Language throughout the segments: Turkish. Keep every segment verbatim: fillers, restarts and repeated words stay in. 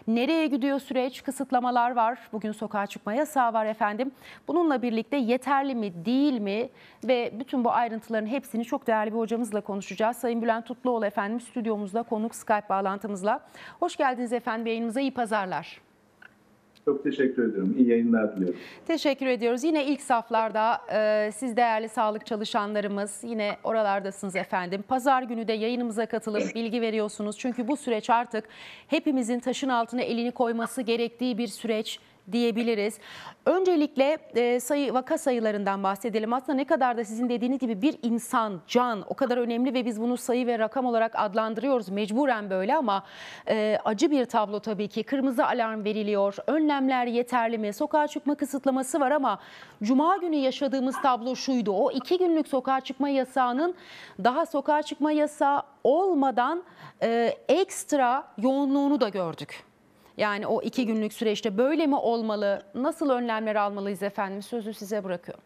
Nereye gidiyor süreç? Kısıtlamalar var. Bugün sokağa çıkma yasağı var efendim. Bununla birlikte yeterli mi, değil mi? Ve bütün bu ayrıntıların hepsini çok değerli bir hocamızla konuşacağız. Sayın Bülent Tutluoğlu efendim stüdyomuzda, konuk Skype bağlantımızla. Hoş geldiniz efendim, yayınımıza iyi pazarlar. Çok teşekkür ederim. İyi yayınlar diliyorum. Teşekkür ediyoruz. Yine ilk saflarda e, siz değerli sağlık çalışanlarımız yine oralardasınız efendim. Pazar günü de yayınımıza katılıp bilgi veriyorsunuz. Çünkü bu süreç artık hepimizin taşın altına elini koyması gerektiği bir süreç diyebiliriz. Öncelikle e, sayı vaka sayılarından bahsedelim. Aslında ne kadar da sizin dediğiniz gibi bir insan, can o kadar önemli ve biz bunu sayı ve rakam olarak adlandırıyoruz. Mecburen böyle ama e, acı bir tablo tabii ki. Kırmızı alarm veriliyor. Önlemler yeterli mi? Sokağa çıkma kısıtlaması var ama Cuma günü yaşadığımız tablo şuydu. O iki günlük sokağa çıkma yasağının daha sokağa çıkma yasağı olmadan e, ekstra yoğunluğunu da gördük. Yani o iki günlük süreçte böyle mi olmalı? Nasıl önlemler almalıyız efendim? Sözü size bırakıyorum.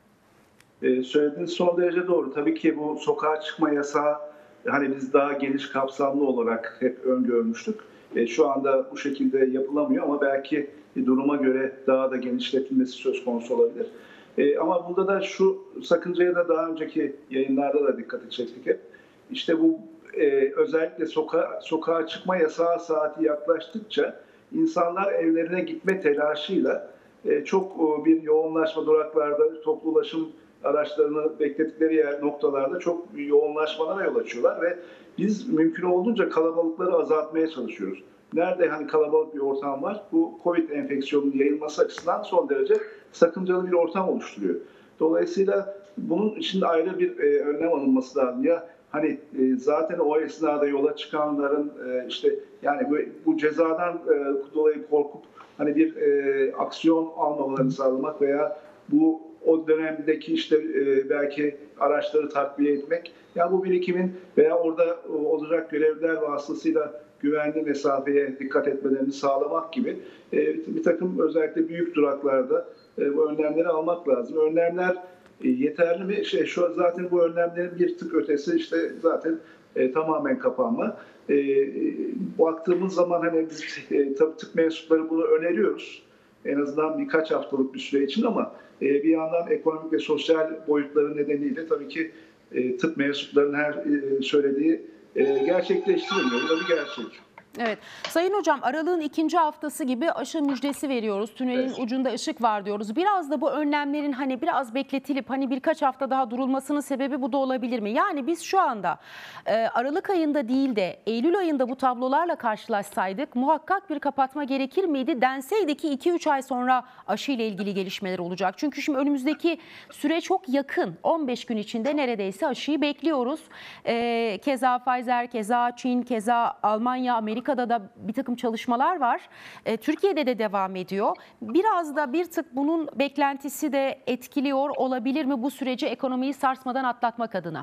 Ee, söylediğiniz son derece doğru. Tabii ki bu sokağa çıkma yasağı hani biz daha geniş kapsamlı olarak hep öngörmüştük. E, şu anda bu şekilde yapılamıyor ama belki duruma göre daha da genişletilmesi söz konusu olabilir. E, ama bunda da şu sakıncaya da daha önceki yayınlarda da dikkati çektik hep. İşte bu e, özellikle soka sokağa çıkma yasağı saati yaklaştıkça insanlar evlerine gitme telaşıyla e, çok e, bir yoğunlaşma duraklarda, toplu ulaşım araçlarını bekledikleri yer noktalarda çok yoğunlaşmalara yol açıyorlar ve biz mümkün olduğunca kalabalıkları azaltmaya çalışıyoruz. Nerede hani kalabalık bir ortam var, bu Covid enfeksiyonunun yayılması açısından son derece sakıncalı bir ortam oluşturuyor. Dolayısıyla bunun için de ayrı bir e, önlem alınması lazım. Ya hani e, zaten o esnada yola çıkanların e, işte yani bu, bu cezadan e, dolayı korkup hani bir e, aksiyon almamalarını sağlamak veya bu o dönemdeki işte e, belki araçları takviye etmek. Ya bu birikimin veya orada olacak görevliler vasıtasıyla güvenli mesafeye dikkat etmelerini sağlamak gibi e, bir takım özellikle büyük duraklarda e, bu önlemleri almak lazım. Önlemler e, yeterli mi? Şey, şu zaten bu önlemlerin bir tık ötesi işte zaten e, tamamen kapanma. E, baktığımız zaman hani biz e, tabii tıp mensupları bunu öneriyoruz. En azından birkaç haftalık bir süre için ama e, bir yandan ekonomik ve sosyal boyutları nedeniyle tabii ki e, tıp mensuplarının her e, söylediği e, gerçekleştirilmiyor. Bu da bir gerçek. Evet. Sayın Hocam, aralığın ikinci haftası gibi aşı müjdesi veriyoruz. Tünelin Evet. ucunda ışık var diyoruz. Biraz da bu önlemlerin hani biraz bekletilip hani birkaç hafta daha durulmasının sebebi bu da olabilir mi? Yani biz şu anda e, Aralık ayında değil de Eylül ayında bu tablolarla karşılaşsaydık muhakkak bir kapatma gerekir miydi? Denseydi ki iki üç ay sonra aşı ile ilgili gelişmeler olacak. Çünkü şimdi önümüzdeki süre çok yakın. on beş gün içinde neredeyse aşıyı bekliyoruz. E, keza Pfizer, keza Çin, keza Almanya, Amerika Amerika'da da bir takım çalışmalar var. E, Türkiye'de de devam ediyor. Biraz da bir tık bunun beklentisi de etkiliyor olabilir mi bu süreci ekonomiyi sarsmadan atlatmak adına?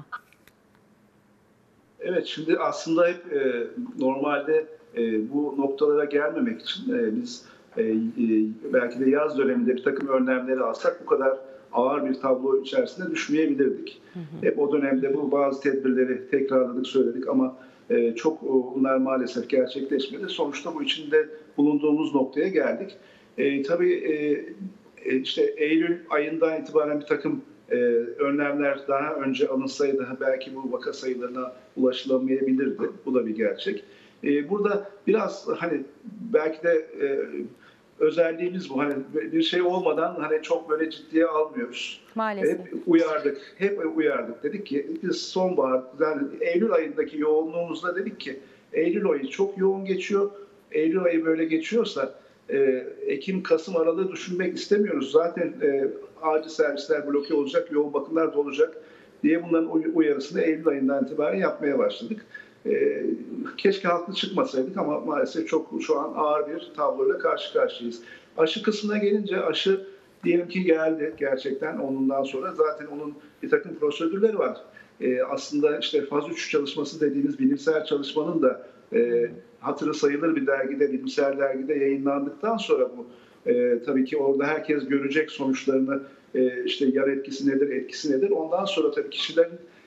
Evet, şimdi aslında hep e, normalde e, bu noktalara gelmemek için e, biz e, e, belki de yaz döneminde bir takım önlemleri alsak bu kadar ağır bir tablo içerisinde düşmeyebilirdik. Hı hı. Hep o dönemde bu bazı tedbirleri tekrarladık, söyledik ama Ee, çok bunlar maalesef gerçekleşmedi. Sonuçta bu içinde bulunduğumuz noktaya geldik. Ee, tabii e, işte Eylül ayından itibaren bir takım e, önlemler daha önce alınsaydı belki bu vaka sayılarına ulaşılamayabilirdi. Bu da bir gerçek. Ee, burada biraz hani belki de e, özelliğimiz bu. Hani bir şey olmadan hani çok böyle ciddiye almıyoruz. Maalesef. Hep uyardık. Hep uyardık. Dedik ki biz sonbahar, yani Eylül ayındaki yoğunluğumuzda dedik ki Eylül ayı çok yoğun geçiyor. Eylül ayı böyle geçiyorsa e, Ekim, Kasım aralığı düşünmek istemiyoruz. Zaten e, acil servisler bloke olacak, yoğun bakımlar da olacak diye bunların uyarısını Eylül ayından itibaren yapmaya başladık. E, keşke haklı çıkmasaydık ama maalesef çok şu an ağır bir tabloyla karşı karşıyayız. Aşı kısmına gelince aşı diyelim ki geldi gerçekten onundan sonra zaten onun bir takım prosedürleri var. E, aslında işte faz üç çalışması dediğimiz bilimsel çalışmanın da e, hatırı sayılır bir dergide, bilimsel dergide yayınlandıktan sonra bu e, tabii ki orada herkes görecek sonuçlarını, e, işte yan etkisi nedir, etkisi nedir. Ondan sonra tabii kişilerin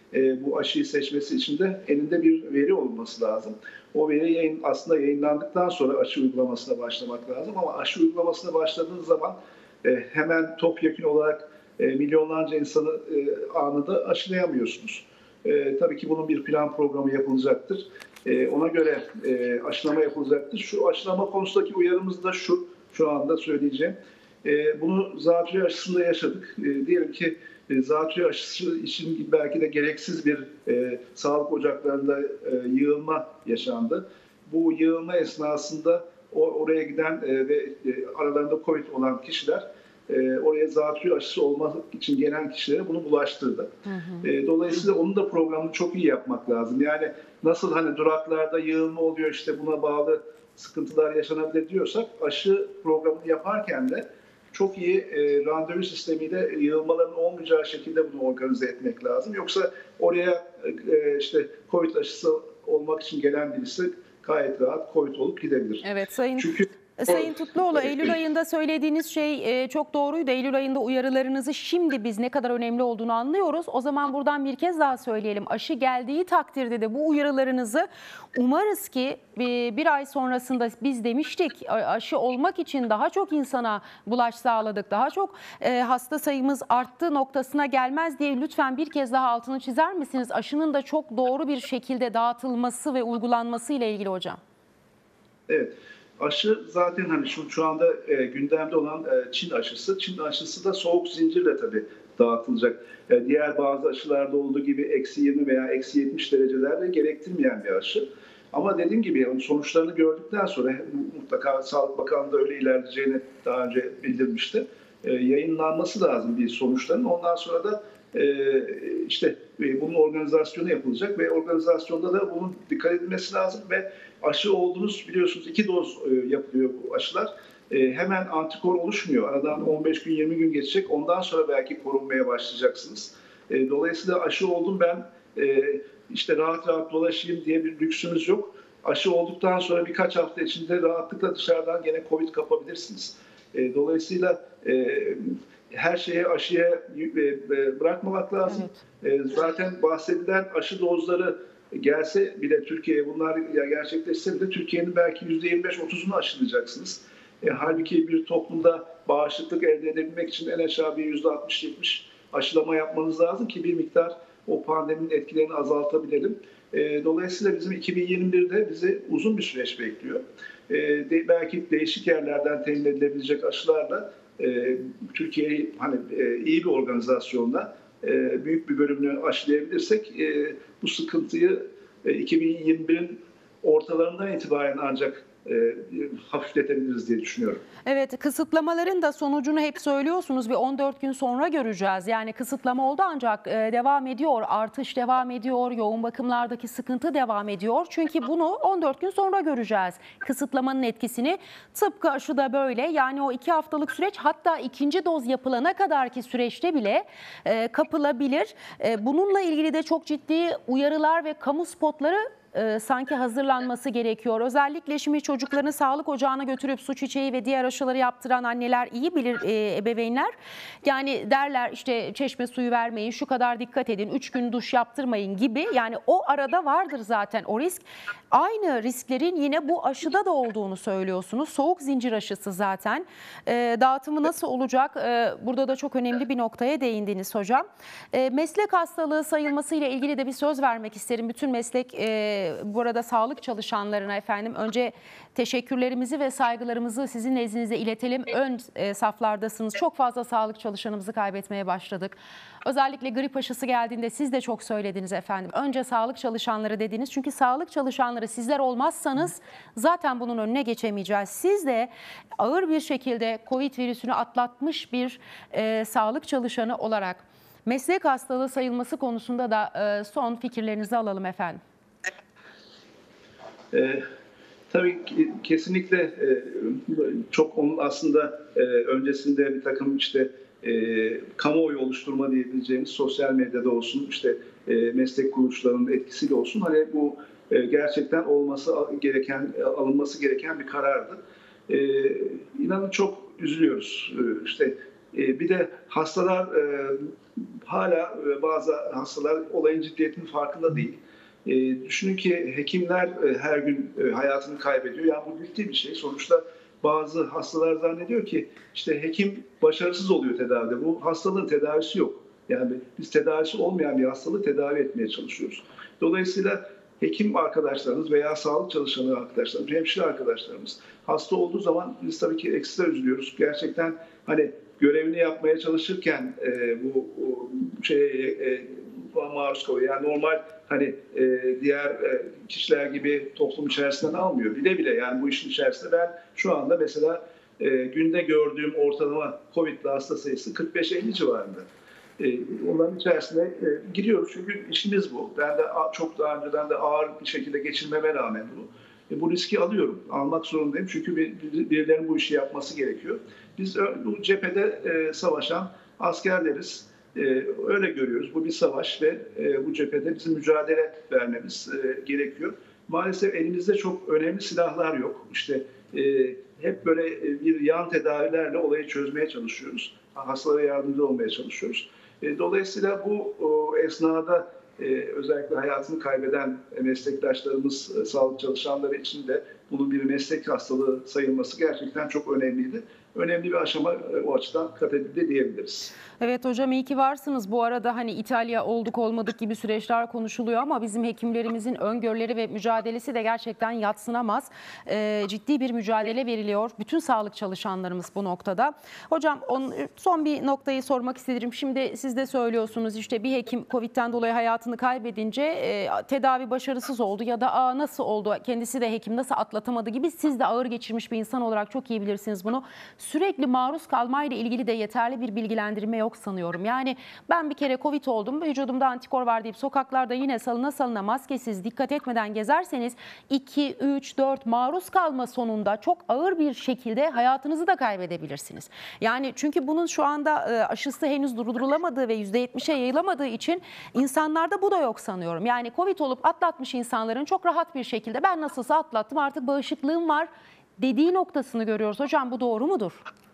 e, bu aşıyı seçmesi için de elinde bir veri olması lazım. O veri yayın, aslında yayınlandıktan sonra aşı uygulamasına başlamak lazım. Ama aşı uygulamasına başladığınız zaman e, hemen topyekün olarak e, milyonlarca insanı e, anında aşılayamıyorsunuz. E, tabii ki bunun bir plan programı yapılacaktır. E, ona göre e, aşılama yapılacaktır. Şu aşılama konusundaki uyarımız da şu, şu anda söyleyeceğim. E, bunu zatürre aşısında yaşadık. E, diyelim ki e, zatürre aşısı için belki de gereksiz bir e, sağlık ocaklarında e, yığılma yaşandı. Bu yığılma esnasında o, oraya giden e, ve e, aralarında COVID olan kişiler e, oraya zatürre aşısı olmak için gelen kişilere bunu bulaştırdı. Hı hı. E, dolayısıyla onun da programını çok iyi yapmak lazım. Yani nasıl hani duraklarda yığılma oluyor, işte buna bağlı sıkıntılar yaşanabilir diyorsak, aşı programını yaparken de çok iyi e, randevu sistemiyle yığılmaların olmayacağı şekilde bunu organize etmek lazım. Yoksa oraya e, işte COVID aşısı olmak için gelen birisi gayet rahat COVID olup gidebilir. Evet, Sayın Çünkü Sayın Tutluoğlu, Eylül ayında söylediğiniz şey çok doğruydu. Eylül ayında uyarılarınızı şimdi biz ne kadar önemli olduğunu anlıyoruz. O zaman buradan bir kez daha söyleyelim. Aşı geldiği takdirde de bu uyarılarınızı umarız ki bir ay sonrasında biz demiştik aşı olmak için daha çok insana bulaş sağladık. Daha çok hasta sayımız arttı noktasına gelmez diye lütfen bir kez daha altını çizer misiniz? Aşının da çok doğru bir şekilde dağıtılması ve uygulanması ile ilgili hocam. Evet. Aşı zaten hani şu, şu anda e, gündemde olan e, Çin aşısı. Çin aşısı da soğuk zincirle tabii dağıtılacak. E, diğer bazı aşılarda olduğu gibi eksi yirmi veya eksi yetmiş derecelerde gerektirmeyen bir aşı. Ama dediğim gibi yani sonuçlarını gördükten sonra mutlaka Sağlık Bakanlığı da öyle ilerleyeceğini daha önce bildirmişti. E, yayınlanması lazım bir sonuçların. Ondan sonra da e, işte e, bunun organizasyonu yapılacak ve organizasyonda da bunun dikkat edilmesi lazım ve aşı oldunuz, biliyorsunuz iki doz e, yapılıyor bu aşılar. E, hemen antikor oluşmuyor. Aradan on beş gün yirmi gün geçecek. Ondan sonra belki korunmaya başlayacaksınız. E, dolayısıyla aşı oldum ben e, işte rahat rahat dolaşayım diye bir lüksümüz yok. Aşı olduktan sonra birkaç hafta içinde rahatlıkla dışarıdan gene COVID kapabilirsiniz. E, dolayısıyla e, her şeye aşıya e, bırakmamak lazım. Evet. E, zaten bahsedilen aşı dozları gelse bile Türkiye'ye bunlar gerçekleşse bile Türkiye'nin belki yüzde yirmi beş otuzunu aşılayacaksınız. E, halbuki bir toplumda bağışıklık elde edebilmek için en aşağı bir yüzde altmış yetmiş aşılama yapmanız lazım ki bir miktar o pandeminin etkilerini azaltabilelim. E, dolayısıyla bizim iki bin yirmi birde bizi uzun bir süreç bekliyor. E, de, belki değişik yerlerden temin edilebilecek aşılarla e, Türkiye'yi hani e, iyi bir organizasyonla e, büyük bir bölümünü aşılayabilirsek e, bu sıkıntıyı e, iki bin yirmi birin ortalarından itibaren ancak e, hafifletebiliriz diye düşünüyorum. Evet, kısıtlamaların da sonucunu hep söylüyorsunuz. Bir on dört gün sonra göreceğiz. Yani kısıtlama oldu ancak e, devam ediyor. Artış devam ediyor. Yoğun bakımlardaki sıkıntı devam ediyor. Çünkü bunu on dört gün sonra göreceğiz. Kısıtlamanın etkisini. Tıpkı aşı da böyle. Yani o iki haftalık süreç, hatta ikinci doz yapılana kadarki süreçte bile e, kapılabilir. E, bununla ilgili de çok ciddi uyarılar ve kamu spotları Ee, sanki hazırlanması gerekiyor. Özellikle şimdi çocuklarını sağlık ocağına götürüp su çiçeği ve diğer aşıları yaptıran anneler iyi bilir, e, ebeveynler. Yani derler işte çeşme suyu vermeyin, şu kadar dikkat edin, üç gün duş yaptırmayın gibi. Yani o arada vardır zaten o risk. Aynı risklerin yine bu aşıda da olduğunu söylüyorsunuz. Soğuk zincir aşısı zaten. E, dağıtımı nasıl olacak? E, burada da çok önemli bir noktaya değindiniz hocam. E, meslek hastalığı sayılması ile ilgili de bir söz vermek isterim. Bütün meslek e, bu arada sağlık çalışanlarına efendim önce teşekkürlerimizi ve saygılarımızı sizin nezdinizde iletelim. Ön e, saflardasınız. Çok fazla sağlık çalışanımızı kaybetmeye başladık. Özellikle grip aşısı geldiğinde siz de çok söylediniz efendim. Önce sağlık çalışanları dediniz. Çünkü sağlık çalışanları sizler olmazsanız zaten bunun önüne geçemeyeceğiz. Siz de ağır bir şekilde COVID virüsünü atlatmış bir e, sağlık çalışanı olarak meslek hastalığı sayılması konusunda da e, son fikirlerinizi alalım efendim. E, tabii ki, kesinlikle e, çok onun aslında e, öncesinde bir takım işte e, kamuoyu oluşturma diyebileceğimiz sosyal medyada olsun, işte e, meslek kuruluşlarının etkisiyle olsun, hani bu e, gerçekten olması gereken, alınması gereken bir karardı. E, inanın çok üzülüyoruz. E, işte E, bir de hastalar e, hala e, bazı hastalar olayın ciddiyetinin farkında değil. E, düşünün ki hekimler e, her gün e, hayatını kaybediyor. Yani bu ciddi bir şey. Sonuçta bazı hastalar zannediyor ki işte hekim başarısız oluyor tedavide. Bu hastalığın tedavisi yok. Yani biz tedavisi olmayan bir hastalığı tedavi etmeye çalışıyoruz. Dolayısıyla hekim arkadaşlarımız veya sağlık çalışanı arkadaşlarımız, hemşire arkadaşlarımız hasta olduğu zaman biz tabii ki ekstra üzülüyoruz. Gerçekten hani görevini yapmaya çalışırken e, bu şeye e, maruz kalıyor. Yani normal hani e, diğer e, kişiler gibi toplum içerisinden almıyor. Bile bile yani bu işin içerisinde ben şu anda mesela e, günde gördüğüm ortalama Covid'li hasta sayısı kırk beş elli civarında. E, onların içerisine e, giriyoruz çünkü işimiz bu. Ben de çok daha önceden de ağır bir şekilde geçirmeme rağmen bu. E, bu riski alıyorum. Almak zorundayım çünkü bir, birilerinin bu işi yapması gerekiyor. Biz bu cephede e, savaşan askerleriz. Ee, öyle görüyoruz. Bu bir savaş ve e, bu cephede bizim mücadele vermemiz e, gerekiyor. Maalesef elimizde çok önemli silahlar yok. İşte e, hep böyle bir yan tedavilerle olayı çözmeye çalışıyoruz. Hastalara yardımcı olmaya çalışıyoruz. E, dolayısıyla bu o, esnada e, özellikle hayatını kaybeden meslektaşlarımız, e, sağlık çalışanları için de bunun bir meslek hastalığı sayılması gerçekten çok önemliydi. Önemli bir aşama e, o açıdan kat edildi diyebiliriz. Evet hocam, iyi ki varsınız. Bu arada hani İtalya olduk olmadık gibi süreçler konuşuluyor ama bizim hekimlerimizin öngörüleri ve mücadelesi de gerçekten yadsınamaz. Ee, ciddi bir mücadele veriliyor. Bütün sağlık çalışanlarımız bu noktada. Hocam on, son bir noktayı sormak istedim. Şimdi siz de söylüyorsunuz işte bir hekim Covid'den dolayı hayatını kaybedince e, tedavi başarısız oldu ya da Aa, nasıl oldu? Kendisi de hekim nasıl atlatamadı gibi, siz de ağır geçirmiş bir insan olarak çok iyi bilirsiniz bunu. Sürekli maruz kalmayla ilgili de yeterli bir bilgilendirme yok sanıyorum. Yani ben bir kere Covid oldum, vücudumda antikor var deyip sokaklarda yine salına salına maskesiz, dikkat etmeden gezerseniz iki, üç, dört maruz kalma sonunda çok ağır bir şekilde hayatınızı da kaybedebilirsiniz. Yani çünkü bunun şu anda aşısı henüz durdurulamadığı ve yüzde yetmişe yayılamadığı için insanlarda bu da yok sanıyorum. Yani Covid olup atlatmış insanların çok rahat bir şekilde ben nasılsa atlattım, artık bağışıklığım var dediği noktasını görüyoruz. Hocam bu doğru mudur?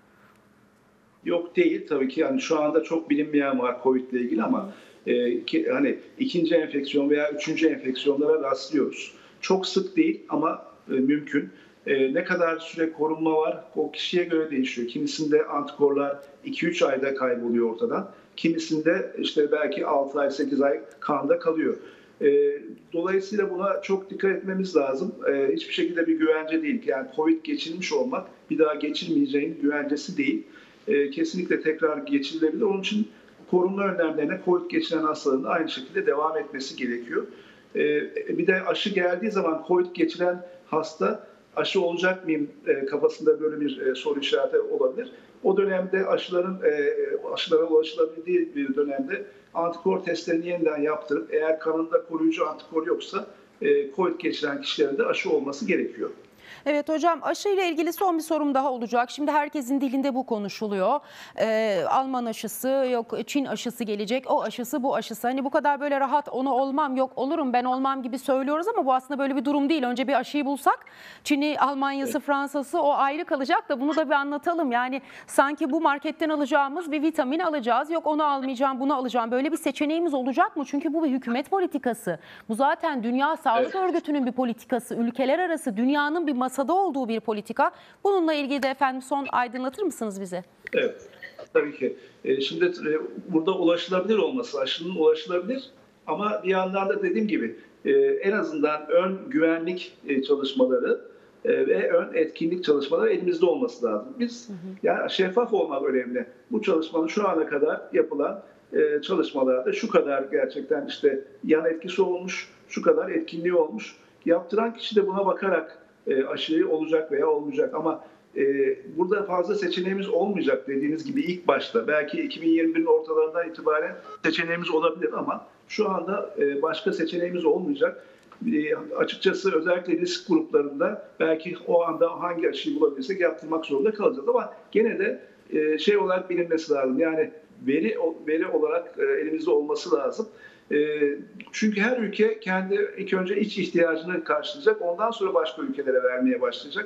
Yok değil tabii ki, yani şu anda çok bilinmeyen var Covid ile ilgili ama e, ki, hani ikinci enfeksiyon veya üçüncü enfeksiyonlara rastlıyoruz. Çok sık değil ama e, mümkün. E, ne kadar süre korunma var o kişiye göre değişiyor. Kimisinde antikorlar iki üç ayda kayboluyor ortadan. Kimisinde işte belki altı ay sekiz ay kanda kalıyor. E, dolayısıyla buna çok dikkat etmemiz lazım. E, hiçbir şekilde bir güvence değil. Yani Covid geçirmiş olmak bir daha geçirmeyeceğinin güvencesi değil. E, kesinlikle tekrar geçirilebilir. Onun için korunma önlemlerine Covid geçiren hastaların da aynı şekilde devam etmesi gerekiyor. E, bir de aşı geldiği zaman Covid geçiren hasta aşı olacak mıyım e, kafasında böyle bir e, soru işareti olabilir. O dönemde aşıların e, aşılara ulaşılabildiği bir dönemde antikor testlerini yeniden yaptırıp eğer kanında koruyucu antikor yoksa e, Covid geçiren kişilerin de aşı olması gerekiyor. Evet hocam, aşıyla ilgili son bir sorum daha olacak. Şimdi herkesin dilinde bu konuşuluyor. Ee, Alman aşısı, yok Çin aşısı gelecek, o aşısı bu aşısı. Hani bu kadar böyle rahat onu olmam, yok olurum ben olmam gibi söylüyoruz ama bu aslında böyle bir durum değil. Önce bir aşıyı bulsak, Çin'i, Almanya'sı, Fransa'sı o ayrı kalacak da bunu da bir anlatalım. Yani sanki bu marketten alacağımız bir vitamin alacağız. Yok onu almayacağım, bunu alacağım. Böyle bir seçeneğimiz olacak mı? Çünkü bu bir hükümet politikası. Bu zaten Dünya Sağlık Evet. Örgütü'nün bir politikası. Ülkeler arası dünyanın bir masada olduğu bir politika. Bununla ilgili de efendim son aydınlatır mısınız bize? Evet, tabii ki. E, şimdi e, burada ulaşılabilir olması, aşının ulaşılabilir ama bir yandan da dediğim gibi e, en azından ön güvenlik e, çalışmaları e, ve ön etkinlik çalışmaları elimizde olması lazım. Biz, hı hı. Yani şeffaf olmak önemli. Bu çalışmanın şu ana kadar yapılan e, çalışmalarda şu kadar gerçekten işte yan etkisi olmuş, şu kadar etkinliği olmuş. Yaptıran kişi de buna bakarak e, aşıyı olacak veya olmayacak ama Ee, burada fazla seçeneğimiz olmayacak dediğiniz gibi ilk başta. Belki iki bin yirmi birin ortalarından itibaren seçeneğimiz olabilir ama şu anda e, başka seçeneğimiz olmayacak. E, açıkçası özellikle risk gruplarında belki o anda hangi aşıyı bulabilirsek yaptırmak zorunda kalacağız ama gene de e, şey olarak bilinmesi lazım. Yani veri veri olarak e, elimizde olması lazım. E, çünkü her ülke kendi ilk önce iç ihtiyacını karşılayacak. Ondan sonra başka ülkelere vermeye başlayacak.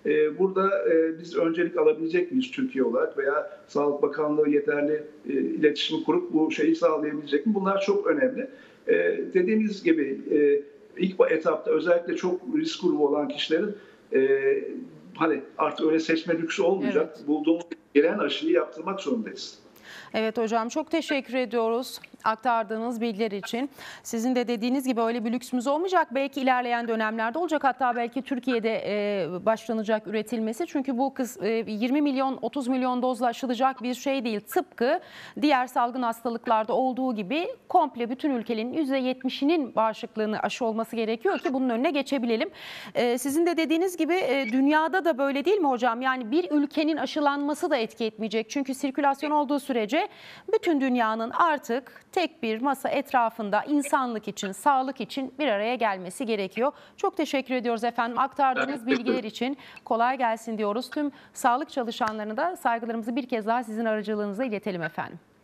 E, burada e, biz öncelik alabilecek miyiz Türkiye olarak veya Sağlık Bakanlığı yeterli e, iletişimi kurup bu şeyi sağlayabilecek mi? Bunlar çok önemli. E, dediğimiz gibi e, ilk etapta özellikle çok risk grubu olan kişilerin e, hani artık öyle seçme lüksü olmayacak. Evet. Bulduğumuz gelen aşıyı yaptırmak zorundayız. Evet hocam, çok teşekkür ediyoruz aktardığınız bilgiler için. Sizin de dediğiniz gibi öyle bir lüksümüz olmayacak. Belki ilerleyen dönemlerde olacak. Hatta belki Türkiye'de e, başlanacak üretilmesi. Çünkü bu kız e, yirmi milyon otuz milyon dozla aşılacak bir şey değil. Tıpkı diğer salgın hastalıklarda olduğu gibi komple bütün ülkenin yüzde yetmişinin bağışıklığını aşı olması gerekiyor ki bunun önüne geçebilelim. E, sizin de dediğiniz gibi e, dünyada da böyle değil mi hocam? Yani bir ülkenin aşılanması da etki etmeyecek. Çünkü sirkülasyon olduğu sürece bütün dünyanın artık tek bir masa etrafında insanlık için, sağlık için bir araya gelmesi gerekiyor. Çok teşekkür ediyoruz efendim aktardığınız bilgiler için. Kolay gelsin diyoruz. Tüm sağlık çalışanlarına da saygılarımızı bir kez daha sizin aracılığınızla iletelim efendim.